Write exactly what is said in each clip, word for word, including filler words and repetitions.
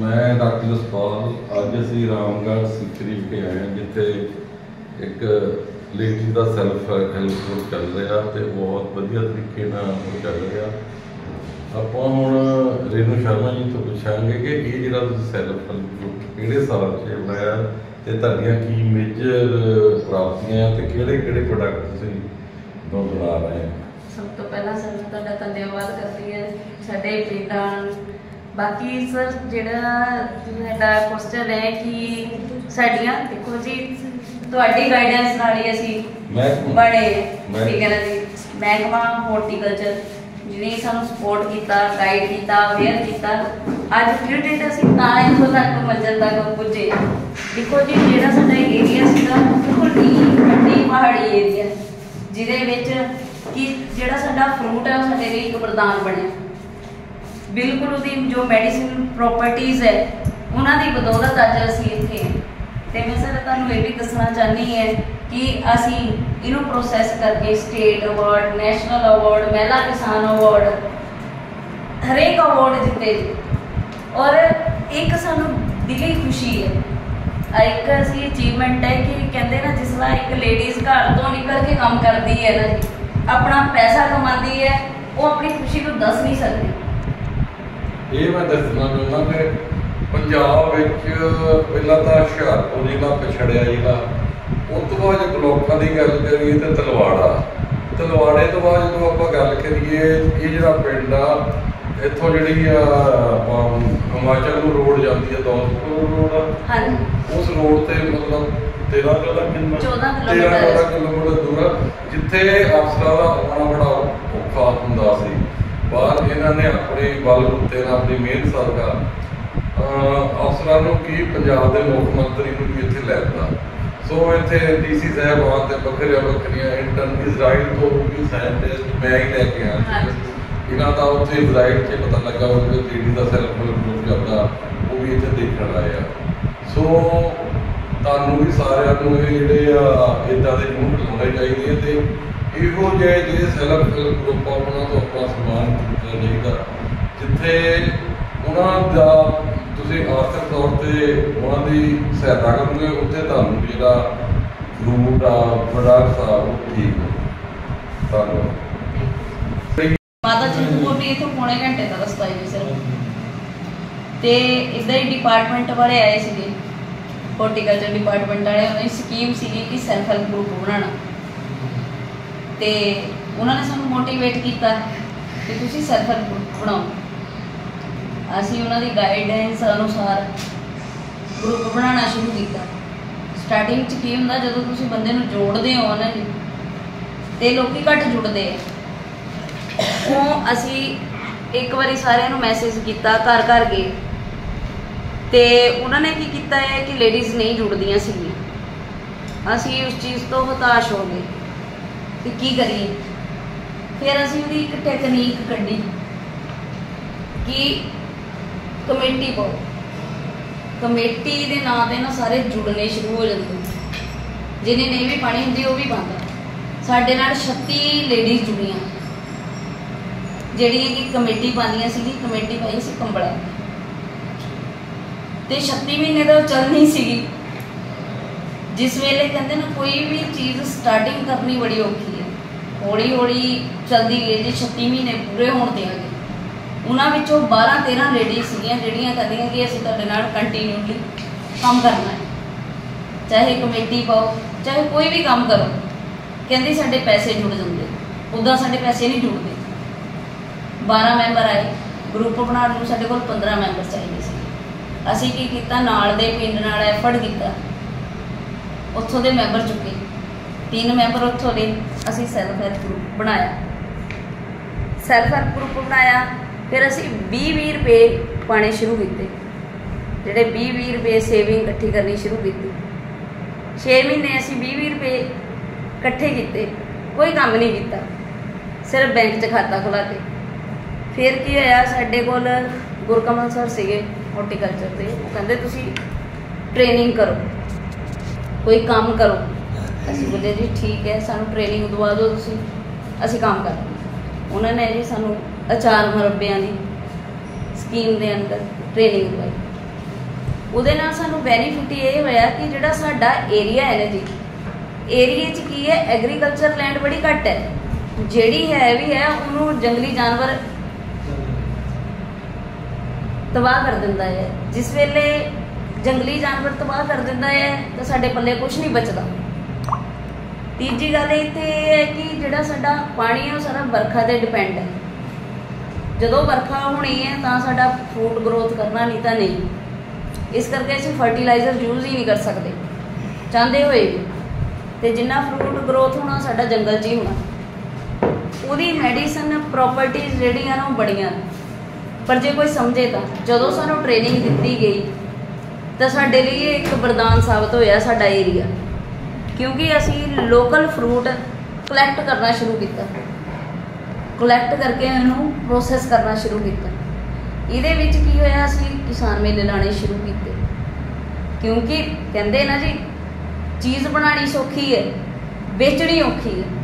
मैं डॉक्टर जसपाल अज असी रामगढ़ सीकरी विखे आए हैं जिथे एक लेडी का सैल्फ हैल्प ग्रुप चल रहा तो बहुत वधिया तरीके नाल चल रहा। आप हुण रेनू शर्मा जी तो पूछांगे कि ये जिहड़ा सैल्फ हैल्प ग्रुप किहड़े साल च बनाया ते तुहाडियां की मेजर प्राप्तियां ते किहड़े किहड़े प्रोडक्ट तुसीं बना रहे हैं। सब तो पहला सर तुहाडा धन्यवाद करदी है साडे पिंडां। बाकी सर जिहड़ा तुहाडा क्वेश्चन है कि साडियां देखो जी तुहाडी गाइडेंस नाल ही असीं बड़े ठीक है ना जी महकमा हॉर्टिकल्चर जिन्हें सानू सपोर्ट किया गाइड किया अवेयर किया अज फिर डेट असीं तां इत्थों तक मंजिल तक पुजे। देखो जी जिहड़ा साडा एरिया सीगा बिल्कुल डी पहाड़ी एरिया जिहदे विच कि जिहड़ा साडा फ्रूट है साडे लई एक वरदान बने बिल्कुल उहदी जो मेडिसिन प्रॉपर्टीज है उन्होंने बदौलत अज असीं इत्थे ते मैं सर तुहानूं ये भी दसना चाहनी है कि असीं इनू प्रोसैस करके स्टेट अवार्ड नैशनल अवार्ड महिला किसान अवार्ड हरेक अवार्ड दिते और एक सानूं दिली खुशी है एक असीं अचीवमेंट है कि कहते ना जिसला एक लेडीज़ घर तो निकल के काम करती है ना जी अपना पैसा कमाती है वो अपनी खुशी को दस नहीं सकती। ये मैं दसना चाहता कि पंजाब पहला तो हुशियारपुर जिला पिछड़िया जिला उस तो बाद जो ब्लॉकों की गल करिए तो तलवाड़ा तलवाड़े तो बाद जो आप गल करिए ये जो पिंड आ इतों जी हिमाचल को रोड जाती है दौलतपुर रोड उस रोड से मतलब तेरह चौदह तेरह चौदह किलोमीटर दूर जिथे अफसर का आना बड़ा औखा होंदा सी पर इन्होंने अपने बल उत्ते अपनी मेहनत सदका अफसरों की पंजाब के मुख्यमंत्री को भी इत्थे लैता सो इत्थे डी सी साहबान ते बखरिया बखरिया इंटर्न इजराइल तो भी साइंटिस्ट मैं ही लैके आया इन्हों का उत्थे इजराइल से पता लगा कि लेडी का सैल्फ हैल्प ग्रुप चलता वो भी इत्थे देखण आए आ। सो तुहानूं भी सारिआं नूं इह जिहड़े इदां दे यूनिट लाउणे चाहीदे ते इहो ਜਿਹੇ ਜਿਹੜੇ ਸੈਲਫ ਹੈਲਪ ਗਰੁੱਪ ਆ ਉਹਨਾਂ ਤੋਂ ਆਪਣਾ ਸਨਮਾਨ ਕਰਨਾ ਚਾਹੀਦਾ ਜਿੱਥੇ ਉਹਨਾਂ ਦਾ ਤੁਸੀਂ ਆਰਥਿਕ ਤੌਰ ਤੇ ਉਹਨਾਂ ਦੀ ਸਹਾਇਤਾ ਕਰੋਗੇ ਉੱਥੇ ਤੁਹਾਨੂੰ ਜਿਹੜਾ ਫਰੂਟ ਆ ਪ੍ਰੋਡਕਟਸ ਆ ਉਹ ਠੀਕ ਤੁਹਾਨੂੰ ਮਾਤਾ ਚਿੰਤਪੁਰਨੀ ਇਥੋਂ ਪੌਣੇ ਘੰਟੇ ਦਾ ਰਸਤਾ ਹੈ ਸਿਰਫ ਤੇ ਇੱਦਾਂ ਹੀ ਡਿਪਾਰਟਮੈਂਟ ਵਾਲੇ ਆਏ ਸੀਗੇ हॉर्टिकल्चर डिपार्टमेंट वाले उन्होंने स्कीम सी कि सैल्फ हैल्प ग्रुप बनाना तो उन्होंने सानू मोटिवेट किया कि तुसी सैल्फ हैल्प ग्रुप बनाओ असी उन्होंने गाइडेंस अनुसार ग्रुप बनाना शुरू किया। स्टार्टिंग च की हुंदा जदों तुसी बंदे नूं जोड़दे हो ना जी तो लोग घट जुड़ते हैं वो असी एक बारी सारिਆਂ ਨੂੰ मैसेज किया घर घर गए तो उन्होंने की किया है कि लेडीज़ नहीं जुड़दियाँ सीगियां असी उस चीज़ तो हताश हो गए कि की करिए फिर असी उहदी एक टैकनीक कड्ढी कि कमेटी पाओ कमेटी के नाम से ना सारे जुड़ने शुरू हो जाते जिन्हें नहीं भी पानी होंदी वो भी पाता साडे नाल छत्ती लेडीज़ जुड़ियां जिहड़ियां कि कमेटी पांदियां सी कमेटी पाई सी कंबड़ा तो छत्ती महीने तो चलनी सी जिस वेले कहते ना कोई भी चीज़ स्टार्टिंग करनी बड़ी औखी है हौली हौली चलती गई जी छत्ती महीने पूरे होने दे गए उन्होंने बारह तेरह लेडीज सीगियां जिहड़ियां कहदियां कि असीं तुहाडे नाल कंटीन्यूली काम करना है चाहे कमेटी पाओ चाहे कोई भी काम करो कहंदी साडे पैसे जुड़ जाते उदा साडे पैसे नहीं जुड़ते। बारह मैंबर आए ग्रुप बनाने को साडे कोल पंद्रह मैंबर चाहिए सी असी की किया नाल दे पिंड नाल एफर्ट किया उत्थों दे मैंबर चुके तीन मैंबर उत्थों दे असी सैल्फ हैल्प ग्रुप बनाया सैल्फ हैल्प ग्रुप बनाया फिर असी बीस बीस रुपये पाने शुरू किए जिहड़े बीस बीस रुपये सेविंग इकट्ठी करनी शुरू की छे महीने असी बीस बीस रुपये इकट्ठे किए कोई काम नहीं किया सिर्फ बैंक च खाता खुला के फिर की होया साडे कोल गुरकमल सर सीगे हॉर्टिकल्चर के वो कहते तुसी ट्रेनिंग करो कोई काम करो असी बोले जी ठीक है सानू ट्रेनिंग दवा दो तुसी असी काम कर उन्होंने जी सानू अचार मुरब्बियां की स्कीम के अंदर ट्रेनिंग दवाई ਉਹਦੇ ਨਾਲ ਸਾਨੂੰ ਬੈਨੀਫਿਟ ਇਹ ਹੋਇਆ ਕਿ ਜਿਹੜਾ ਸਾਡਾ ਏਰੀਆ ਹੈ ਨਾ ਜੀ, ਏਰੀਏ 'ਚ ਕੀ ਹੈ, ਐਗਰੀਕਲਚਰ ਲੈਂਡ ਬੜੀ ਘੱਟ ਹੈ, ਜਿਹੜੀ ਹੈ ਵੀ ਹੈ ਉਹਨੂੰ ਜੰਗਲੀ ਜਾਨਵਰ ਤਬਾਹ ਕਰ ਦਿੰਦਾ ਹੈ। ਜਿਸ ਵੇਲੇ ਜੰਗਲੀ ਜਾਨਵਰ ਤਬਾਹ ਕਰ ਦਿੰਦਾ ਹੈ ਤਾਂ ਸਾਡੇ ਪੱਲੇ ਕੁਛ ਨਹੀਂ ਬਚਦਾ। ਤੀਜੀ ਗੱਲ ਇੱਥੇ ਇਹ ਹੈ ਕਿ ਜਿਹੜਾ ਸਾਡਾ ਪਾਣੀ ਹੈ ਉਹ ਸਾਰਾ ਵਰਖਾ 'ਤੇ ਡਿਪੈਂਡ ਹੈ। ਜਦੋਂ ਵਰਖਾ ਹੋਣੀ ਹੈ ਤਾਂ ਸਾਡਾ ਫਰੂਟ ਗਰੋਥ ਕਰਨਾ, ਨਹੀਂ ਤਾਂ ਨਹੀਂ। ਇਸ ਕਰਕੇ ਅਸੀਂ ਫਰਟੀਲਾਈਜ਼ਰ ਯੂਜ਼ ਹੀ ਨਹੀਂ ਕਰ ਸਕਦੇ ਚਾਹੁੰਦੇ ਹੋਏ ਵੀ। ਅਤੇ ਜਿੰਨਾ ਫਰੂਟ ਗਰੋਥ ਹੋਣਾ ਸਾਡਾ ਜੰਗਲ 'ਚ ਹੀ ਹੋਣਾ। ਉਹਦੀ ਮੈਡੀਸਨ ਪ੍ਰੋਪਰਟੀਜ਼ ਜਿਹੜੀਆਂ ਨਾ ਉਹ ਬੜੀਆਂ, ਪਰ ਜੇ ਕੋਈ ਸਮਝੇ ਤਾਂ। ਜਦੋਂ ਸਾਨੂੰ ਟ੍ਰੇਨਿੰਗ ਦਿੱਤੀ ਗਈ ਤਾਂ ਸਾਡੇ ਲਈ ਇਹ ਇੱਕ ਵਰਦਾਨ ਸਾਬਤ ਹੋਇਆ ਸਾਡਾ ਏਰੀਆ, ਕਿਉਂਕਿ ਅਸੀਂ ਲੋਕਲ ਫਰੂਟ ਕਲੈਕਟ ਕਰਨਾ ਸ਼ੁਰੂ ਕੀਤਾ, ਕਲੈਕਟ ਕਰਕੇ ਇਹਨੂੰ ਪ੍ਰੋਸੈਸ ਕਰਨਾ ਸ਼ੁਰੂ ਕੀਤਾ। ਇਹਦੇ ਵਿੱਚ ਕੀ ਹੋਇਆ, ਅਸੀਂ ਕਿਸਾਨ ਮੇਲੇ ਲਾਣੇ ਸ਼ੁਰੂ ਕੀਤੇ, ਕਿਉਂਕਿ ਕਹਿੰਦੇ ਨਾ ਜੀ ਚੀਜ਼ ਬਣਾਉਣੀ ਸੌਖੀ ਹੈ, ਵੇਚਣੀ ਔਖੀ ਹੈ।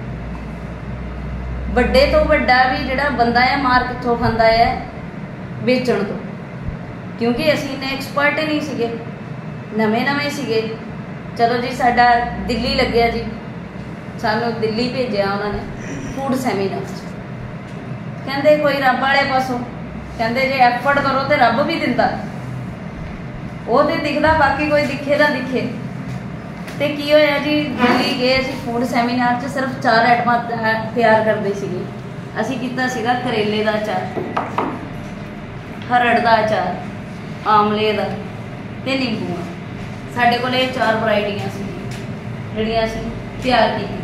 ਵੱਡੇ ਤੋਂ ਵੱਡਾ ਵੀ ਜਿਹੜਾ ਬੰਦਾ ਹੈ ਮਾਰ ਕਿੱਥੋਂ ਖਾਂਦਾ ਹੈ, ਵੇਚਣ ਤੋਂ। ਕਿਉਂਕਿ ਅਸੀਂ ਇੰਨੇ ਐਕਸਪਰਟ ਹੀ ਨਹੀਂ ਸੀਗੇ, ਨਵੇਂ ਨਵੇਂ ਸੀਗੇ। ਚਲੋ ਜੀ ਸਾਡਾ ਦਿੱਲੀ ਲੱਗਿਆ ਜੀ, ਸਾਨੂੰ ਦਿੱਲੀ ਭੇਜਿਆ ਉਹਨਾਂ ਨੇ ਫੂਡ ਸੈਮੀਨਾਰ 'ਚ। ਕਹਿੰਦੇ ਕੋਈ ਰੱਬ ਵਾਲੇ ਪਾਸੋਂ, ਕਹਿੰਦੇ ਜੇ ਐਫਰਟ ਕਰੋ ਤੇ ਰੱਬ ਵੀ ਦਿੰਦਾ। ਉਹ ਤੇ ਦਿਖਦਾ, ਬਾਕੀ ਕੋਈ ਦਿਖੇ ਨਾ ਦਿਖੇ। ਤੇ ਕੀ ਹੋਇਆ ਜੀ, ਦਿੱਲੀ ਗਏ ਅਸੀਂ ਫੂਡ ਸੈਮੀਨਾਰ 'ਚ, ਸਿਰਫ ਚਾਰ ਆਈਟਮਾਂ ਤਿਆਰ ਕਰਦੇ ਸੀਗੇ। ਅਸੀਂ ਕੀਤਾ ਸੀਗਾ ਕਰੇਲੇ ਦਾ ਅਚਾਰ, ਹਰੜ ਦਾ ਅਚਾਰ, ਆਮਲੇ ਦਾ ਤੇ ਨਿੰਬੂ। ਸਾਡੇ ਕੋਲ ਇਹ ਚਾਰ ਵਰਾਇਟੀਆਂ ਸੀ ਜਿਹੜੀਆਂ ਅਸੀਂ ਤਿਆਰ ਕੀਤੀਆਂ।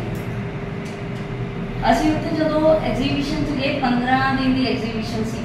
ਅਸੀਂ ਉੱਥੇ ਜਦੋਂ ਐਗਜ਼ੀਬਿਸ਼ਨ 'ਚ ਗਏ, ਪੰਦਰਾਂ ਦਿਨ ਦੀ ਐਗਜ਼ੀਬਿਸ਼ਨ ਸੀ।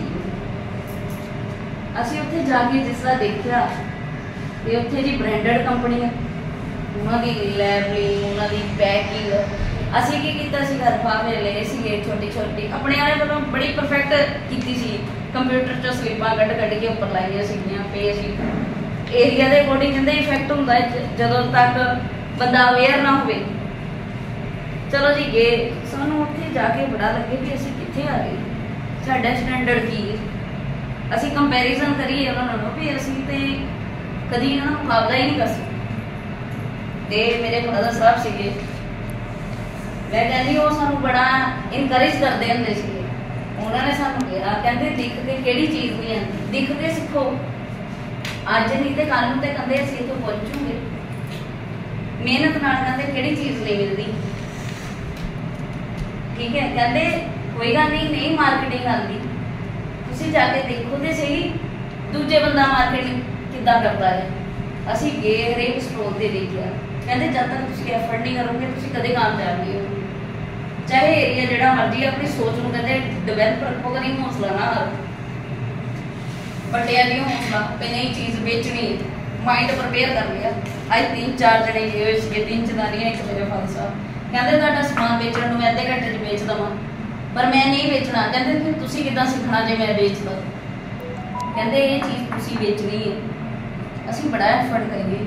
ਅਸੀਂ ਉੱਥੇ ਜਾ ਕੇ ਜਿਸ ਤਰ੍ਹਾਂ ਦੇਖਿਆ ਤੇ ਉੱਥੇ ਜੀ ਬ੍ਰਾਂਡਡ ਕੰਪਨੀਆਂ, ਉਹਨਾਂ ਦੀ ਲੈਬਲਿੰਗ, ਉਹਨਾਂ ਦੀ ਪੈਕਿੰਗ। ਅਸੀਂ ਕੀ ਕੀਤਾ ਸੀ, ਲਿਫਾਫੇ ਲਏ ਸੀਗੇ ਛੋਟੀ ਛੋਟੀ, ਆਪਣੇ ਵਾਲੇ ਵੱਲੋਂ ਬੜੀ ਪਰਫੈਕਟ ਕੀਤੀ ਸੀ। ਕੰਪਿਊਟਰ 'ਚੋਂ ਸਲਿੱਪਾਂ ਕੱਢ ਕੱਢ ਕੇ ਉੱਪਰ ਲਾਈਆਂ ਸੀਗੀਆਂ। ਪੇ ਸੀ ਏਰੀਆ ਦੇ ਅਕੋਰਡਿੰਗ, ਕਹਿੰਦੇ ਇਫੈਕਟ ਹੁੰਦਾ ਜਦੋਂ ਤੱਕ ਬੰਦਾ ਅਵੇਅਰ ਨਾ ਹੋਵੇ। ਚਲੋ ਜੀ ਗਏ, ਸਾਨੂੰ ਉੱਥੇ ਜਾ ਕੇ ਬੜਾ ਲੱਗੇ ਵੀ ਅਸੀਂ ਕਿੱਥੇ ਆ ਗਏ, ਸਾਡਾ ਸਟੈਂਡਰਡ ਕੀ ਹੈ। ਅਸੀਂ ਕੰਪੈਰੀਜ਼ਨ ਕਰੀਏ ਉਹਨਾਂ ਨਾਲ ਵੀ ਅਸੀਂ ਤੇ ਕਦੀ ਇਹਨਾਂ ਨਾਲ ਮੁਕਾਬਲਾ ਹੀ ਨਹੀਂ ਕਰ ਸਕਦੇ। ਤੇ ਮੇਰੇ ਫਾਦਰ ਸਾਹਿਬ ਸੀਗੇ, ਮੈਂ ਕਹਿੰਦੀ ਉਹ ਸਾਨੂੰ ਬੜਾ ਇਨਕਰੇਜ ਕਰਦੇ ਹੁੰਦੇ ਸੀਗੇ। ਉਹਨਾਂ ਨੇ ਸਾਨੂੰ ਕਿਹਾ, ਕਹਿੰਦੇ ਦਿਖ ਕੇ ਕਿਹੜੀ ਚੀਜ਼ ਨਹੀਂ ਆਉਂਦੀ, ਦਿਖ ਕੇ ਸਿੱਖੋ। ਅੱਜ ਨਹੀਂ ਤੇ ਕੱਲ ਨੂੰ ਤੇ ਕਹਿੰਦੇ ਅਸੀਂ ਇੱਥੋਂ ਪਹੁੰਚੂਗੇ। ਮਿਹਨਤ ਨਾਲ ਕਹਿੰਦੇ ਕਿਹੜੀ ਚੀਜ਼ ਨਹੀਂ ਮਿਲਦੀ, ਠੀਕ ਹੈ। ਕਹਿੰਦੇ ਕੋਈ ਗੱਲ ਨਹੀਂ, ਨਹੀਂ ਮਾਰਕੀਟਿੰਗ ਆਉਂਦੀ, ਤੁਸੀਂ ਜਾ ਕੇ ਦੇਖੋ ਤੇ ਸਹੀ ਦੂਜੇ ਬੰਦਾ ਮਾਰਕੀਟਿੰਗ ਕਿੱਦਾਂ ਕਰਦਾ ਹੈ। ਅਸੀਂ ਗਏ, ਹਰੇਕ ਸਟੋਰ ਤੇ ਦੇਖਿਆ। ਕਹਿੰਦੇ ਜਦ ਤੱਕ ਤੁਸੀਂ ਐਫਰਟ ਨਹੀਂ ਕਰੋਗੇ ਤੁਸੀਂ ਕਦੇ ਕਾਮਯਾਬ ਨਹੀਂ ਹੋ। ਚਾਹੇ ਏਰੀਆ ਜਿਹੜਾ ਮਰਜ਼ੀ, ਆਪਣੀ ਸੋਚ ਨੂੰ ਕਹਿੰਦੇ ਡਿਵੈਲਪ ਰੱਖੋ, ਕਦੀ ਹੌਸਲਾ ਨਾ ਹਾਰੋ। ਵੱਡਿਆਂ ਦੀ ਹੌਸਲਾ ਤੇ ਨਹੀਂ ਚੀਜ਼ ਵੇਚਣੀ, ਮਾਈਂਡ ਪ੍ਰਪੇਅਰ ਕਰ ਲਿਆ। ਅੱਜ ਤਿੰਨ ਚਾਰ ਜਣੇ ਗਏ ਹੋਏ ਸੀਗੇ, ਤਿੰਨ ਜਨਾਨੀਆਂ, ਇੱਕ ਮੇਰੇ ਫਾਦਰ ਸਾਹਿਬ। ਕਹਿੰਦੇ ਤੁਹਾਡਾ ਸਮਾਨ ਵੇਚਣ ਨੂੰ ਮੈਂ ਅੱਧੇ ਘੰਟੇ 'ਚ ਵੇਚ ਦੇਵਾਂ, ਪਰ ਮੈਂ ਨਹੀਂ ਵੇਚਣਾ। ਕਹਿੰਦੇ ਫਿਰ ਤੁਸੀਂ ਕਿੱਦਾਂ ਸਿੱਖਣਾ ਜੇ ਮੈਂ ਵੇਚਦਾ। ਕਹਿੰਦੇ ਇਹ ਚੀਜ਼ ਤੁਸੀਂ ਵੇਚਣੀ ਹੈ। ਅਸੀਂ ਬੜਾ ਐਫਰਟ ਕਰੀਏ,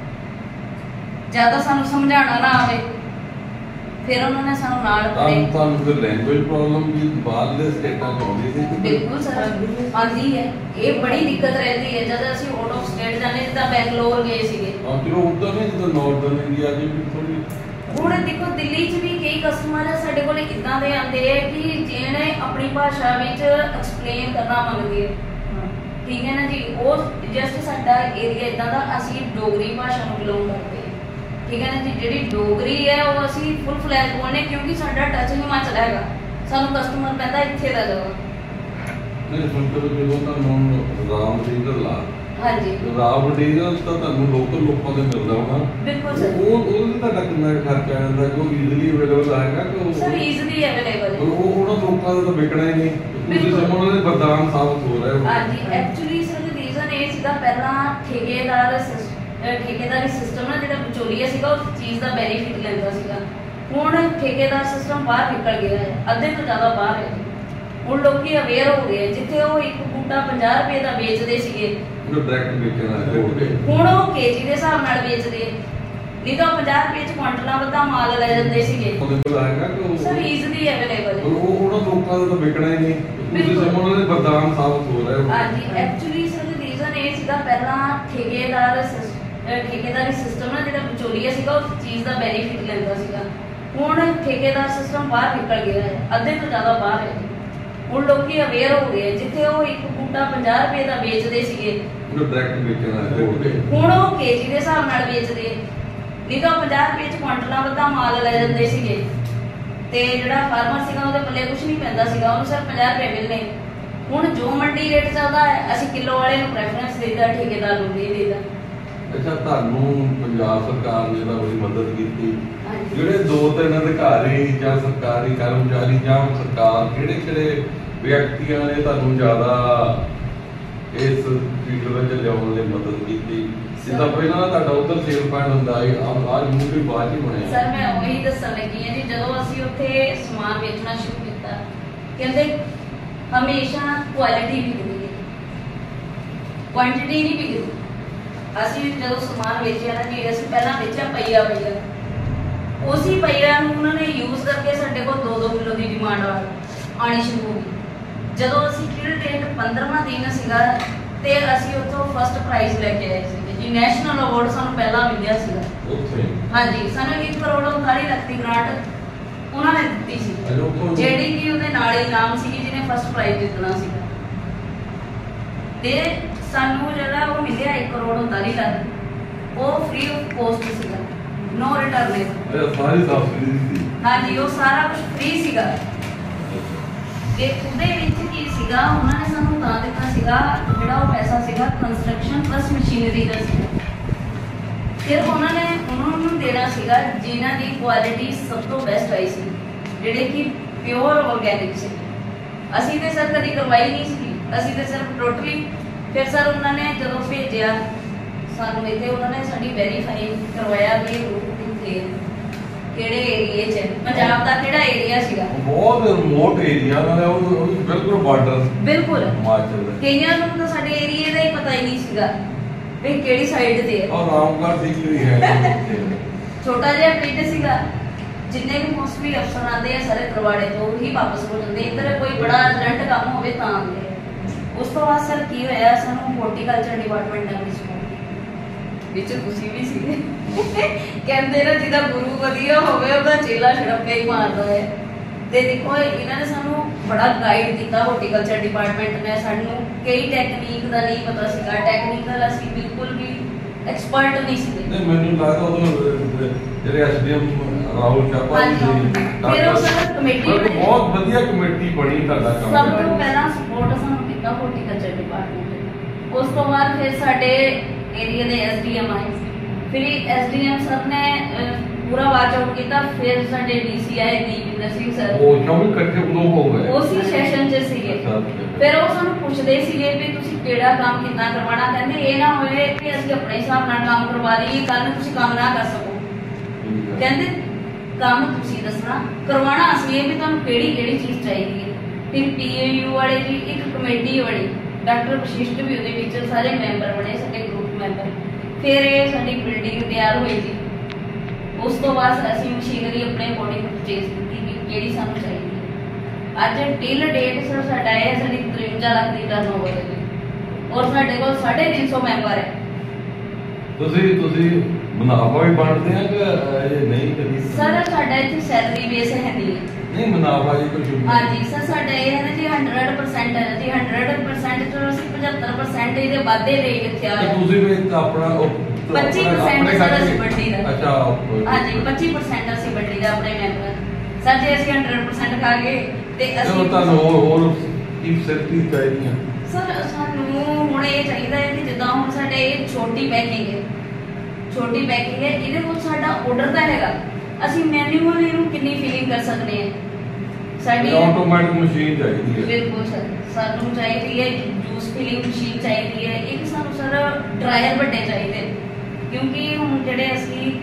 ਜ਼ਿਆਦਾ ਸਾਨੂੰ ਸਮਝਾਉਣਾ ਨਾ ਆਵੇ, ਫਿਰ ਉਹਨਾਂ ਨੇ ਸਾਨੂੰ ਨਾਲ ਤੁਹਾਨੂੰ ਤੁਹਾਨੂੰ ਫਿਰ ਲੈਂਗੁਏਜ ਪ੍ਰੋਬਲਮ ਵੀ ਬਾਹਰਲੇ ਸਟੇਟਾਂ 'ਚ ਆਉਂਦੀ ਸੀ? ਬਿਲਕੁਲ ਸਰ, ਆਉਂਦੀ ਹੈ। ਇਹ ਬੜੀ ਦਿੱਕਤ ਰਹਿੰਦੀ ਹੈ ਜਦ ਅਸੀਂ ਆਊਟ ਆਫ ਸਟੇਟ ਜਾਂਦੇ, ਜਿੱਦਾਂ ਬੈਂਗਲੋਰ ਗਏ ਸੀਗੇ। ਹਾਂ ਚਲੋ ਉੱਦਾਂ ਨਹੀਂ, ਜਿੱਦਾਂ ਨਾਰਥਰਨ ਇੰਡੀਆ 'ਚ ਵੀ ਥੋੜੀ। ਹੁਣ ਦੇਖੋ ਦਿੱਲੀ 'ਚ ਵੀ ਕਈ ਕਸਟਮਰ ਹੈ ਸਾਡੇ ਕੋਲ ਇੱਦਾਂ ਦੇ ਆਉਂਦੇ ਹੈ ਕਿ ਜਿਹਨੇ ਆਪਣੀ ਭਾਸ਼ਾ ਵਿੱਚ ਐਕਸਪਲੇਨ ਕਰਨਾ ਮੰਗਦੇ ਹੈ, ਠੀਕ ਹੈ ਨਾ ਜੀ। ਉਹ ਜਸਟ ਸਾਡਾ ਏਰੀਆ ਇੱਦਾਂ ਦਾ, ਅਸੀਂ ਡੋਗਰੀ ਭਾਸ਼ਾ ਨੂੰ ਬਿਲੋਂਗ ਕਰਦੇ ਹਾਂ, ਠੀਕ ਹੈ ਨਾ ਜੀ। ਜਿਹੜੀ ਡੋਗਰੀ ਹੈ ਉਹ ਅਸੀਂ ਫੁੱਲ ਫਲੈਸ਼ ਬੋਲਨੇ, ਕਿਉਂਕਿ ਸਾਡਾ ਟੱਚ ਹਿਮਾਚਲ ਹੈਗਾ। ਸਾਨੂੰ ਕਸਟਮਰ ਕਹਿੰਦਾ ਇੱਥੇ ਦਾ ਜਗ੍ਹਾ ਨਹੀਂ ਸੁਣ ਕੇ ਜਦੋਂ ਤੁਹਾਨੂੰ ਰਾਮ ਮਟੀਰੀਅਲ ਲਾ, ਹਾਂਜੀ ਰਾਮ ਮਟੀਰੀਅਲ ਤਾਂ ਤੁਹਾਨੂੰ ਲੋਕਲ ਲੋਕਾਂ ਦੇ ਮਿਲਦਾ ਹੋਣਾ। ਬਿਲਕੁਲ ਸਰ। ਉਹ ਉਹਦੇ ਤੁਹਾਡਾ ਕਿੰਨਾ ਖਰਚਾ ਆ ਜਾਂਦਾ, ਕਿ ਉਹ ਈਜ਼ੀਲੀ ਅਵੇਲੇਬਲ ਆਏਗਾ ਕਿ ਸਰ ਈਜ਼ੀਲੀ ਅਵੇਲੇਬਲ ਹੈ। ਉਹ ਉਹਨਾਂ ਲੋਕਾਂ ਦਾ ਤਾਂ ਵਿਕਣਾ ਹੀ ਨਹੀਂ, ਤੁਸੀਂ ਸਮਾਂ ਉਹਨਾਂ ਦੇ ਵਰਦਾਨ ਸਾਬਤ ਹੋ ਰਹੇ ਹੋ। ਹਾਂਜੀ ਐਕਚੁਅਲੀ ਸਰ ਰੀਜ਼ਨ ਇਹ ਸੀਗਾ, ਪਹਿਲਾਂ ਠੇਕੇਦਾਰ ਠੇਕੇਦਾਰੀ ਸਿਸਟਮ ਨਾ ਜਿਹੜਾ ਵਿਚੋਲੀਆ ਸੀਗਾ ਉਸ ਚੀਜ਼ ਦਾ ਬੈਨੀਫਿਟ ਲੈਂਦਾ ਸੀਗਾ। ਹੁਣ ਠੇਕੇਦਾਰ ਸਿਸਟਮ ਬਾਹਰ ਨਿਕਲ ਗਿਆ ਹੈ, ਅੱਧੇ ਤੋਂ ਜ਼ਿਆਦਾ ਬਾਹਰ ਹੈ। ਹੁਣ ਲੋਕੀ ਅਵੇਅਰ ਹੋ ਗਏ, ਜਿੱਥੇ ਉਹ ਇੱਕ ਬੂਟਾ ਪੰਜਾਹ ਰੁਪਏ ਦਾ ਵੇਚਦੇ ਸੀਗੇ, ਡਾਇਰੈਕਟ ਵੇਚਣਾ ਹੁਣ ਉਹ ਕੇਜੀ ਦੇ ਹਿਸਾਬ ਨਾਲ ਵੇਚਦੇ। ਨਹੀਂ ਤਾਂ ਪੰਜਾਹ ਰੁਪਏ 'ਚ ਕੁਆਂਟਲਾਂ ਵੱਧਾ ਮਾਲ ਲੈ ਜਾਂਦੇ ਸੀਗੇ। ਸਰ ਈਜ਼ੀਲੀ ਅਵੇਲੇਬਲ ਹੈ। ਉਹ ਉਹਨਾਂ ਲੋਕਾਂ ਦਾ ਤਾਂ ਵਿਕਣਾ ਹੀ ਨਹੀਂ, ਤੁਸੀਂ ਸਮਾਂ ਉਹਨਾਂ ਦੇ ਵਰਦਾਨ ਸਾਬਤ ਹੋ ਰਹੇ ਹੋ। ਹਾਂਜੀ ਐਕਚੁਅਲੀ ਸਰ ਰੀਜ਼ਨ ਰੀਜ਼ਨ ਇਹ ਸੀਗਾ ਪਹਿਲਾਂ ਠੇਕੇਦਾਰ ਠੇਕੇਦਾਰੀ ਸਿਸਟਮ ਨਾ ਜਿਹੜਾ ਵਿਚੋਲੀਆ ਸੀਗਾ ਉਸ ਚੀਜ਼ ਦਾ ਬੈਨੀਫਿਟ ਲੈਂਦਾ ਸੀਗਾ। ਹੁਣ ਠੇਕੇਦਾਰ ਸਿਸਟਮ ਬਾਹਰ ਨਿਕਲ ਗਿਆ ਹੈ, ਅੱਧੇ ਤੋਂ ਜ਼ਿਆਦਾ ਬਾਹਰ ਹੈ। ਹੁਣ ਲੋਕੀ ਅਵੇਅਰ ਹੋ ਗਏ, ਜਿੱਥੇ ਉਹ ਇੱਕ ਬੂਟਾ ਪੰਜਾਹ ਰੁਪਏ ਦਾ ਵੇਚਦੇ ਸੀਗੇ ਹੁਣ ਉਹ ਕੇਜੀ ਦੇ ਹਿਸਾਬ ਨਾਲ ਵੇਚਦੇ, ਨਹੀਂ ਤਾਂ ਪੰਜਾਹ ਰੁਪਏ ਚ ਕੁਆਂਟਲਾਂ ਵੱਧਾ ਮਾਲ ਲੈ ਜਾਂਦੇ ਸੀਗੇ ਤੇ ਜਿਹੜਾ ਫਾਰਮਰ ਸੀਗਾ ਉਹਦੇ ਪੱਲੇ ਕੁਝ ਨਹੀਂ ਪੈਂਦਾ ਸੀਗਾ, ਉਹਨੂੰ ਸਿਰਫ ਪੰਜਾਹ ਰੁਪਏ ਮਿਲਣੇ। ਹੁਣ ਜੋ ਮੰਡੀ ਰੇਟ ਚੱਲਦਾ ਹੈ ਅਸੀਂ ਕਿਲੋ ਵਾਲੇ ਨੂੰ ਪ੍ਰੈਫਰੈਂਸ ਦੇਈਦਾ, ਠੇਕੇਦਾਰ ਨੂੰ ਨਹੀਂ ਦੇਈਦਾ। ਅੱਛਾ, ਤੁਹਾਨੂੰ ਪੰਜਾਬ ਸਰਕਾਰ ਨੇ ਤਾਂ ਬੜੀ ਮਦਦ ਕੀਤੀ। ਜਿਹੜੇ ਦੋ ਤਿੰਨ ਅਧਿਕਾਰੀ ਜਾਂ ਸਰਕਾਰੀ ਕਰਮਚਾਰੀ ਜਾਂ ਸਰਕਾਰ ਕਿਹੜੇ ਕਿਹੜੇ ਵਿਅਕਤੀਆਂ ਨੇ ਤੁਹਾਨੂੰ ਜ਼ਿਆਦਾ ਇਸ ਫੀਲਡ ਵਿੱਚ ਲਿਆਉਣ ਲਈ ਮਦਦ ਕੀਤੀ? ਜਿੱਦਾਂ ਪਹਿਲਾਂ ਤੁਹਾਡਾ ਉੱਧਰ ਸੇਲ ਪੁਆਇੰਟ ਹੁੰਦਾ ਹੈ, ਅੱਜ ਮੂੰਹ ਵੀ ਬਾਅਦ ਹੀ ਬਣਿਆ। ਸਰ ਮੈਂ ਉਹੀ ਦੱਸਣ ਲੱਗੀ ਹਾਂ ਜੀ, ਜਦੋਂ ਅਸੀਂ ਉੱਥੇ ਸਮਾਨ ਵੇਚਣਾ ਸ਼ੁਰੂ ਕੀਤਾ ਕਹਿੰਦੇ ਹਮੇਸ਼ਾ ਕੁਆਲਿਟੀ ਵਿਕਦੀ ਹੈ, ਕੁਆਂਟੀਟੀ ਨਹੀਂ ਵਿਕਦੀ। ਅਸੀਂ ਜਦੋਂ ਸਮਾਨ ਵੇਚਿਆ ਨਾ ਜੀ, ਅਸੀਂ ਪਹਿਲਾਂ ਵੇਚਿਆ ਪਈਆ ਪਈਆ, ਉਸੇ ਪਈਆ ਨੂੰ ਉਹਨਾਂ ਨੇ ਯੂਜ਼ ਕਰਕੇ ਸਾਡੇ ਕੋਲ ਦੋ ਦੋ ਕਿਲੋ ਦੀ ਡਿਮਾਂਡ ਆਣੀ ਸ਼ੁਰੂ ਹੋ ਗਈ। ਜਦੋਂ ਅਸੀਂ ਕਿਹੜੇ ਡੇਟ ਪੰਦਰਵਾਂ ਦਿਨ ਸੀਗਾ ਤੇ ਅਸੀਂ ਉੱਥੋਂ ਫਸਟ ਪ੍ਰਾਈਜ਼ ਲੈ ਕੇ ਆਏ ਸੀਗੇ ਜੀ, ਨੈਸ਼ਨਲ ਅਵਾਰਡ ਸਾਨੂੰ ਪਹਿਲਾਂ ਮਿਲਿਆ ਸੀਗਾ ਉੱਥੇ। ਹਾਂਜੀ, ਸਾਨੂੰ ਇੱਕ ਕਰੋੜ ਉਨਤਾਲੀ ਲੱਖ ਦੀ ਗ੍ਰਾਂਟ ਉਹਨਾਂ ਨੇ ਦਿੱਤੀ ਸੀ, ਜਿਹੜੀ ਕਿ ਉਹਦੇ ਨਾਲ ਹੀ ਨਾਮ ਸੀਗੀ ਜਿਹਨੇ ਫਸਟ ਪ੍ਰਾਈਜ਼ ਜਿੱਤਣਾ ਸੀਗਾ। ਤੇ ਸਾਨੂੰ ਜਿਹੜਾ ਉਹ ਮਿਲਿਆ ਇੱਕ ਕਰੋੜ ਉਨਤਾਲੀ ਲੱਖ, ਉਹ ਫ੍ਰੀ ਆਫ ਕੋਸਟ ਸੀਗਾ, ਨੋ ਰਿਟਰਨ। ਇਹ ਸਾਰੀ ਸਬਸਿਡੀ ਸੀ। ਹਾਂਜੀ, ਉਹ ਸਾਰਾ ਕੁਝ ਫ੍ਰੀ ਸੀਗਾ। ਤੇ ਉਹਦੇ ਵਿੱਚ ਕੀ ਸੀਗਾ, ਉਹਨਾਂ ਨੇ ਸਾਨੂੰ ਤਾਂ ਦਿੱਤਾ ਸੀਗਾ ਜਿਹੜਾ ਉਹ ਪੈਸਾ ਸੀਗਾ ਕੰਸਟਰਕਸ਼ਨ ਪਲਸ ਮਸ਼ੀਨਰੀ ਦਾ ਸੀਗਾ। ਫਿਰ ਉਹਨਾਂ ਨੇ ਉਹਨਾਂ ਨੂੰ ਦੇਣਾ ਸੀਗਾ ਜਿਨ੍ਹਾਂ ਦੀ ਕੁਆਲਿਟੀ ਸਭ ਤੋਂ ਬੈਸਟ ਆਈ ਸੀ, ਜਿਹੜੇ ਕਿ ਪਿਓਰ ਆਰਗੈਨਿਕ ਸੀ। ਅਸੀਂ ਤੇ ਸਰ ਕਦੀ ਕਰਵਾਈ ਨਹੀਂ ਸੀ, ਅਸੀਂ ਤੇ ਸਿਰਫ ਟੋਟਲੀ। ਫਿਰ ਸਰ ਉਹਨਾਂ ਨੇ ਜਦੋਂ ਭੇਜਿਆ ਸਾਨੂੰ ਇੱਥੇ, ਉਹਨਾਂ ਨੇ ਸਾਡੀ ਵੈਰੀਫਾਈ ਕਰਵਾਇਆ ਵੀ ਇਹ ਰੂਟ ਕਿੱਥੇ, ਕਿਹੜੇ ਏਰੀਏ 'ਚ, ਪੰਜਾਬ ਦਾ ਕਿਹੜਾ ਏਰੀਆ ਸੀਗਾ। ਬਹੁਤ ਰਿਮੋਟ ਏਰੀਆ ਨਾਲ, ਉਹ ਬਿਲਕੁਲ ਬਾਰਡਰ ਬਿਲਕੁਲ ਹਿਮਾਚਲ ਦਾ। ਕਈਆਂ ਨੂੰ ਤਾਂ ਸਾਡੇ ਏਰੀਏ ਦਾ ਹੀ ਪਤਾ ਹੀ ਨਹੀਂ ਸੀਗਾ ਵੀ ਕਿਹੜੀ ਸਾਈਡ ਤੇ ਹੈ। ਔਰ ਰਾਮਗੜ੍ਹ ਦੀ ਵੀ ਹੈ ਛੋਟਾ ਜਿਹਾ ਪਿੰਡ ਸੀਗਾ, ਜਿੰਨੇ ਵੀ ਮੋਸਟਲੀ ਅਫਸਰ ਆਉਂਦੇ ਆ ਸਾਰੇ ਕਰਵਾੜੇ ਤੋਂ ਹੀ ਵਾਪਸ ਹੋ ਜਾਂਦੇ। ਇੱਧਰ ਕੋਈ ਬੜਾ ਅਰਜੈਂਟ ਕੰਮ ਹੋਵੇ ਤਾਂ ਆਉਂਦੇ। ਉਸ ਤੋਂ ਬਾਅਦ ਸਰ ਕੀ ਹੋਇਆ, ਸਾਨੂੰ ਹਾਰਟੀਕਲਚਰ ਡਿਪਾਰਟਮੈਂਟ ਨਾਲ ਵਿੱਚ ਤੁਸੀਂ ਵੀ ਸੀਗੇ ਕਹਿੰਦੇ ਨਾ ਜਿਹਦਾ ਗੁਰੂ ਵਧੀਆ ਹੋਵੇ ਉਹਦਾ ਚੇਲਾ ਛੜੱਪੇ ਹੀ ਮਾਰਦਾ ਹੈ। ਤੇ ਦੇਖੋ ਇਹਨਾਂ ਨੇ ਸਾਨੂੰ ਬੜਾ ਗਾਈਡ ਕੀਤਾ, ਹਾਰਟੀਕਲਚਰ ਡਿਪਾਰਟਮੈਂਟ ਨੇ ਸਾਨੂੰ ਕਈ ਟੈਕਨੀਕ ਦਾ ਨਹੀਂ ਪਤਾ ਸੀਗਾ, ਟੈਕਨੀਕਲ ਅਸੀਂ ਬਿਲਕੁਲ ਵੀ ਐਕਸਪਰਟ ਨਹੀਂ ਸੀਗੇ। ਨਹੀਂ, ਮੈਨੂੰ ਲੱਗਦਾ ਉਦੋਂ ਜਿਹੜੇ ਐਸਡੀਐਮ ਰਾਹੁਲ ਚਾਪਾ ਜੀ, ਫਿਰ ਉਹ ਸਾਡਾ ਕਮੇਟੀ ਬਣੀ, ਬਹੁਤ ਵਧੀਆ ਕਮੇਟੀ ਬਣੀ। ਤੁਹਾਡਾ ਕੰਮ ਸਭ ਤੋਂ ਪਹਿਲਾਂ ਸਪੋਰਟ ਸਾਨੂੰ ਕੀਤਾ ਹਾਰਟੀਕਲਚਰ ਡਿਪਾਰਟਮੈਂਟ ਨੇ। ਉਸ ਤੋਂ ਬਾਅਦ ਫਿਰ ਸਾਡੇ ਏਰੀਆ ਦੇ ਐਸਡੀਐਮ ਆਏ, ਫਿਰ ਐਸਡੀਐਮ ਸਰ ਨੇ ਪੂਰਾ ਵਾਚ ਆਊਟ ਕੀਤਾ। ਫਿਰ ਸਾਡੇ ਡੀਸੀ ਆਏ ਦੀਪਿੰਦਰ ਸਿੰਘ ਸਰ, ਉਹ ਕਿਉਂ ਇਕੱਠੇ ਲੋਕ ਹੋ ਗਏ, ਉਸੇ ਸੈਸ਼ਨ 'ਚ ਸੀਗੇ। ਫਿਰ ਉਹ ਸਾਨੂੰ ਪੁੱਛਦੇ ਸੀਗੇ ਵੀ ਤੁਸੀਂ ਕਿਹੜਾ ਕੰਮ ਕਿੱਦਾਂ ਕਰਵਾਉਣਾ। ਕਹਿੰਦੇ ਇਹ ਨਾ ਹੋਵੇ ਕਿ ਅਸੀਂ ਆਪਣੇ ਹਿਸਾਬ ਨਾਲ ਕੰਮ ਕਰਵਾ ਲਈਏ, ਕੱਲ ਨੂੰ ਤੁਸੀਂ ਕੰਮ ਨਾ ਕਰ ਸਕੋ। ਕਹਿੰਦੇ ਕੰਮ ਤੁਸੀਂ ਦੱਸਣਾ, ਕਰਵਾਉਣਾ ਅਸੀਂ ਇਹ ਵੀ ਤੁਹਾਨੂੰ ਕਿਹੜੀ ਕਿਹੜੀ ਚੀਜ਼ ਚਾਹੀਦੀ ਹੈ। ਫਿਰ ਪੀਏਯੂ ਵਾਲੇ ਜੀ ਇੱਕ ਕਮੇਟੀ ਬਣੀ, ਡਾਕਟਰ ਵਸ਼ਿਸ਼ਟ ਵੀ ਉਹਦੇ ਵਿੱਚ ਸਾਰੇ ਮੈਂਬਰ ਬਣੇ, ਸਾਡੇ ਗਰੁੱਪ ਮੈਂਬਰ। ਫਿਰ ਇਹ ਸਾਡੀ ਬਿਲਡਿੰਗ ਤਿਆਰ ਹੋਈ ਜੀ। ਉਸ ਤੋਂ ਬਾਅਦ ਅਸੀਂ ਮਸ਼ੀਨਰੀ ਆਪਣੇ ਅਕੋਰਡਿੰਗ ਪਰਚੇਸ ਕੀਤੀ ਕਿ ਕਿਹੜੀ ਸਾਨੂੰ ਚਾਹੀਦੀ ਹੈ। ਅੱਜ ਟਿਲ ਡੇਟ ਸਰ ਸਾਡਾ ਇਹ ਸਾਡੀ ਤਰਵੰਜਾ ਲੱਖ ਦੀ ਟਰਨਓਵਰ ਹੈ ਜੀ, ਔਰ ਸਾਡੇ ਕੋਲ ਸਾਢੇ ਤਿੰਨ ਸੌ ਮੈਂਬਰ ਹੈ। ਤੁਸੀਂ ਤੁਸੀਂ ਮੁਨਾਫਾ ਵੀ ਬਣਦੇ ਆ ਕਿ ਇਹ ਨਹੀਂ ਕਦੀ? ਸਰ ਸਾਡਾ ਇੱਥੇ ਸੈਲਰੀ ਬੇਸ ਹੈ ਨਹੀਂ ਨਹੀਂ, ਮੁਨਾਫਾ ਜੀ ਕੁਝ? ਹਾਂਜੀ ਸਰ, ਸਾਡਾ ਇਹ ਹੈ ਜੀ ਹੰਡਰਡ ਪਰਸੈਂਟ ਹੈ ਜੀ। ਹੰਡਰਡ ਪਰਸੈਂਟ ਚੋਂ ਅਸੀਂ ਪਝੱਤਰ ਪਰਸੈਂਟ ਇਹਦੇ ਵਾਧੇ ਲਈ ਰੱਖਿਆ ਹੈ। ਤੁਸੀਂ ਵੀ ਆਪਣਾ ਪੱਚੀ ਪਰਸੈਂਟ ਸਰ ਅਸੀਂ ਵੱਡੀ ਦਾ। ਅੱਛਾ, ਹਾਂਜੀ ਪੱਚੀ ਪਰਸੈਂਟ ਅਸੀਂ ਵੱਡੀ ਦਾ ਆਪਣੇ ਮੈਂਬਰ। ਸਰ ਜੇ ਅਸੀਂ ਹੰਡਰਡ ਪਰਸੈਂਟ ਖਾ ਗਏ ਤੇ ਅਸੀਂ ਤੁਹਾਨੂੰ ਹੋਰ ਹੋਰ ਕੀ ਫੈਸਿਲਿਟੀ ਚਾਹੀਦੀਆਂ? ਸਰ ਸਾਨੂੰ ਹੁਣ ਇਹ ਚਾਹੀਦਾ ਹੈ ਕਿ ਜਿੱਦਾਂ ਹੁਣ ਸਾਡੇ ਇਹ ਛੋਟੀ ਪੈਕਿੰਗ ਹੈ, ਛੋਟੀ ਪੈਕਿੰਗ ਹੈ, ਇਹਦੇ ਕੋਲ ਸਾਡਾ ਆਰਡਰ ਤਾਂ ਹੈਗਾ, ਅਸੀਂ ਮੈਨੂਅਲ ਇਹਨੂੰ ਕਿੰਨੀ ਫਿਲਿੰਗ ਕਰ ਸਕਦੇ ਹਾਂ। ਸਾਡੀ ਆਟੋਮੈਟਿਕ ਮਸ਼ੀਨ ਚਾਹੀਦੀ ਹੈ। ਬਿਲਕੁਲ ਸਰ, ਸਾਨੂੰ ਚਾਹੀਦੀ ਹੈ ਜੂਸ ਫਿਲਿੰਗ ਮਸ਼ੀਨ ਚਾਹੀਦੀ ਹੈ। ਇੱਕ ਸਾਨੂੰ ਸਰ ਡਰਾਇਰ ਵੱਡੇ ਚਾਹੀਦੇ, ਕਿਉਂਕਿ ਹੁਣ ਜਿਹੜੇ ਅਸੀਂ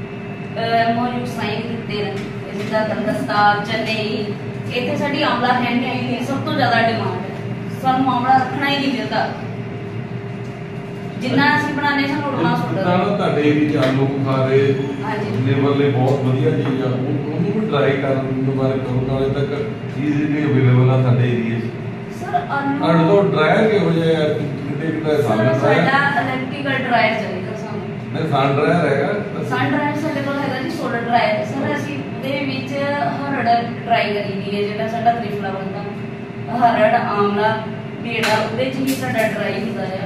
ਐਮਓਯੂ ਸਾਈਨ ਕੀਤੇ ਨੇ ਜਿੱਦਾਂ ਕਲਕੱਤਾ, ਚੇਨਈ, ਇੱਥੇ ਸਾਡੀ ਆਮਲਾ ਹੈ ਨਹੀਂ, ਸਭ ਤੋਂ ਜ਼ਿਆਦਾ ਡਿਮਾਂਡ ਹੈ। ਸਾਨੂੰ ਆਮਲਾ ਰੱਖਣਾ ਹੀ ਨਹੀਂ ਚਾਹੀਦਾ, ਜਿੰਨਾ ਅਸੀਂ ਬਣਾਉਂਦੇ ਸਾਨੂੰ ਉਡਣਾ ਸੁੱਟਦਾ। ਤੁਹਾਡੇ ਏਰੀਏ ਆਲੂ ਬੁਖਾਰੇ ਲੇਬਰ ਲਈ ਬਹੁਤ ਵਧੀਆ ਚੀਜ਼ ਆ, ਉਹਨੂੰ ਵੀ ਟਰਾਈ ਕਰਨ ਦੁਬਾਰਾ ਕਰੋ, ਨਾਲੇ ਤੱਕ ਈਜ਼ੀਲੀ ਅਵੇਲੇਬਲ ਆ ਸਾਡੇ ਏਰੀਏ 'ਚ। ਸਰ ਆਲੂ ਅਰ ਤੋਂ ਡਰਾਇਰ ਕਿਹੋ ਜਿਹਾ ਇੱਕ ਤਾਂ ਸਰ ਸਾਨੂੰ ਸਾਡਾ ਇਲੈਕਟ੍ਰੀਕਲ ਡਰਾਇਰ ਚਾਹੀਦਾ ਸਾਨੂੰ। ਨਹੀਂ ਸਨ ਡਰਾਇਰ ਹੈਗਾ, ਸਨ ਡਰਾਇਰ ਸਾਡੇ ਕੋਲ ਹੈਗਾ ਜੀ, ਸੋਲਰ ਡਰਾਇਰ। ਸਰ ਅਸੀਂ ਉਹਦੇ ਵਿੱਚ ਹਰੜ ਟਰਾਈ ਕਰੀ ਦੀ ਹੈ, ਜਿਹੜਾ ਸਾਡਾ ਤ੍ਰਿਫਲਾ ਬਣਦਾ ਹਰੜ ਆਮਲਾ ਢੇੜਾ, ਉਹਦੇ ਚ ਹੀ ਸਾਡਾ ਡਰਾਈ ਹੁੰਦਾ ਹੈ।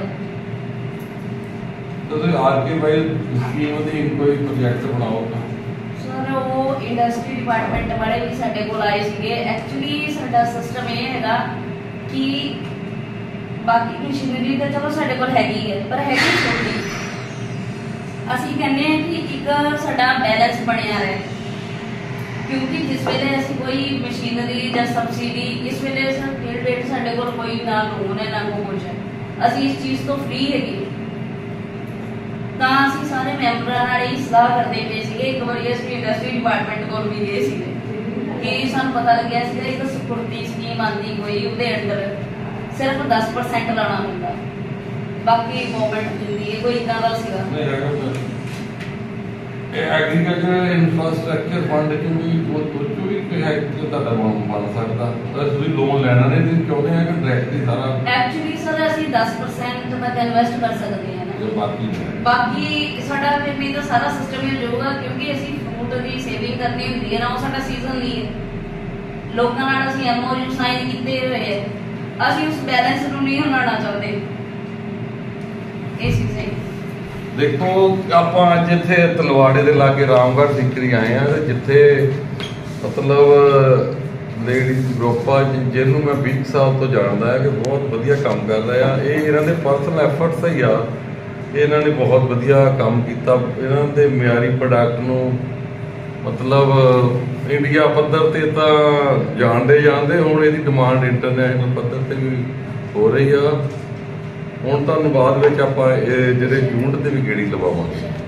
ਤੁਸੀਂ ਆਰਕੀਵਾਈਲ ਸਕੀਮ ਦੀ ਕੋਈ ਪ੍ਰੋਜੈਕਟ ਬਣਾਓ। ਸਰ ਉਹ ਇੰਡਸਟਰੀ ਡਿਪਾਰਟਮੈਂਟ ਵਾਲੇ ਵੀ ਸਾਡੇ ਕੋਲ ਆਏ ਸੀਗੇ। ਐਕਚੁਅਲੀ ਸਾਡਾ ਸਿਸਟਮ ਇਹ ਹੈਗਾ ਕਿ ਬਾਕੀ ਮਸ਼ੀਨਰੀ ਤਾਂ ਚਲੋ ਸਾਡੇ ਕੋਲ ਹੈਗੀ ਹੈ, ਪਰ ਹੈਗੀ ਛੋਟੀ। ਅਸੀਂ ਕਹਿੰਦੇ ਹਾਂ ਕਿ ਇੱਕ ਸਾਡਾ ਬੈਲੈਂਸ ਬਣਿਆ ਰਹੇ, ਕਿਉਂਕਿ ਜਿਸ ਵੇਲੇ ਅਸੀਂ ਕੋਈ ਮਸ਼ੀਨਰੀ ਜਾਂ ਸਬਸਿਡੀ, ਇਸ ਵੇਲੇ ਸਰ ਫੀਲਡ ਰੇਟ ਸਾਡੇ ਕੋਲ ਕੋਈ ਨਾ ਲੋਨ ਹੈ ਨਾ ਕੋਈ ਕੁਝ ਹੈ, ਅਸੀਂ ਇਸ ਚੀਜ਼ ਤੋਂ ਫ੍ਰੀ ਹੈਗੇ। ਤਾਂ ਅਸੀਂ ਸਾਰੇ ਮੈਂਬਰਾਂ ਨਾਲ ਹੀ ਸਲਾਹ ਕਰਦੇ ਪਏ ਸੀਗੇ। ਇੱਕ ਵਾਰੀ ਅਸੀਂ ਇੰਡਸਟਰੀ ਡਿਪਾਰਟਮੈਂਟ ਕੋਲ ਵੀ ਗਏ ਸੀਗੇ ਕਿ ਸਾਨੂੰ ਪਤਾ ਲੱਗਿਆ ਸੀਗਾ ਇੱਕ ਸਿਕਿਉਰਿਟੀ ਸਕੀਮ ਆਉਂਦੀ ਕੋਈ, ਉਹਦੇ ਅੰਡਰ ਸਿਰਫ ਦਸ ਪਰਸੈਂਟ ਲਾਣਾ ਹੁੰਦਾ, ਬਾਕੀ ਗਵਰਨਮੈਂਟ ਦਿੰਦੀ ਹੈ, ਕੋਈ ਇਦਾਂ ਦਾ ਸੀਗਾ। ਇਹ ਐਗਰੀਕਲਚਰ ਇਨਫਰਾਸਟ੍ਰਕਚਰ ਫੰਡ ਚ ਵੀ ਉਹ ਸੋਚੋ ਵੀ ਕਿ ਹੈ ਕਿ ਤੁਹਾਡਾ ਬਣ ਸਕਦਾ, ਤੁਸੀਂ ਲੋਨ ਲੈਣਾ ਨਹੀਂ, ਤੁਸੀਂ ਚਾਹੁੰਦੇ ਆ ਕਿ ਡਾਇਰੈਕਟਲੀ ਸਾਰਾ। ਐਕਚੁਅਲੀ ਸਰ ਅਸੀਂ ਦਸ ਪਰਸੈਂਟ ਤੱਕ ਇਨਵੈਸਟ ਕਰ ਸਕਦੇ ਹਾਂ ਨਾ, ਬਾਕੀ ਬਾਕੀ ਸਾਡਾ ਫਿਰ ਵੀ ਤਾਂ ਸਾਰਾ ਸਿਸਟਮ ਹੀ ਹੋ ਜਾਊਗਾ, ਕਿਉਂਕਿ ਅਸੀਂ ਫਰੂਟ ਦੀ ਸੇਵਿੰਗ ਕਰਨੀ ਹੁੰਦੀ ਹੈ ਨਾ, ਉਹ ਸਾਡਾ ਸੀਜ਼ਨ ਨਹੀਂ ਹੈ। ਲੋਕਾਂ ਨਾਲ ਅਸੀਂ ਐਮਓਯੂ ਸਾਈਨ ਕੀਤੇ ਹੋਏ ਹੈ, ਅਸੀਂ ਉਸ ਬੈਲੈਂਸ ਨੂੰ ਨਹੀਂ ਹਰਾਉਣਾ ਚਾਹੁੰਦੇ। ਇਹ ਚੀਜ਼ ਹੈ। ਦੇਖੋ ਆਪਾਂ ਅੱਜ ਇੱਥੇ ਤਲਵਾੜੇ ਦੇ ਲਾਗੇ ਰਾਮਗੜ੍ਹ ਸਿੱਕਰੀ ਆਏ ਆ, ਜਿੱਥੇ ਮਤਲਬ ਲੇਡੀਜ਼ ਗਰੁੱਪ ਆ ਜਿਹਨੂੰ ਮੈਂ ਵੀਹ ਸਾਲ ਤੋਂ ਜਾਣਦਾ ਹੈ ਕਿ ਬਹੁਤ ਵਧੀਆ ਕੰਮ ਕਰਦਾ ਆ। ਇਹ ਇਹਨਾਂ ਦੇ ਪਰਸਨਲ ਐਫਰਟਸ ਹੀ ਆ, ਇਹਨਾਂ ਨੇ ਬਹੁਤ ਵਧੀਆ ਕੰਮ ਕੀਤਾ। ਇਹਨਾਂ ਦੇ ਮਿਆਰੀ ਪ੍ਰੋਡਕਟ ਨੂੰ ਮਤਲਬ ਇੰਡੀਆ ਪੱਧਰ ਤੇ ਤਾਂ ਜਾਣਦੇ ਜਾਣਦੇ, ਹੁਣ ਇਹਦੀ ਡਿਮਾਂਡ ਇੰਟਰਨੈਸ਼ਨਲ ਪੱਧਰ ਤੇ ਵੀ ਹੋ ਰਹੀ ਆ। ਹੁਣ ਤੁਹਾਨੂੰ ਬਾਅਦ ਵਿੱਚ ਆਪਾਂ ਇਹ ਜਿਹੜੇ ਯੂਨਿਟ ਤੇ ਵੀ ਗੇੜੀ ਲਵਾਵਾਂਗੇ।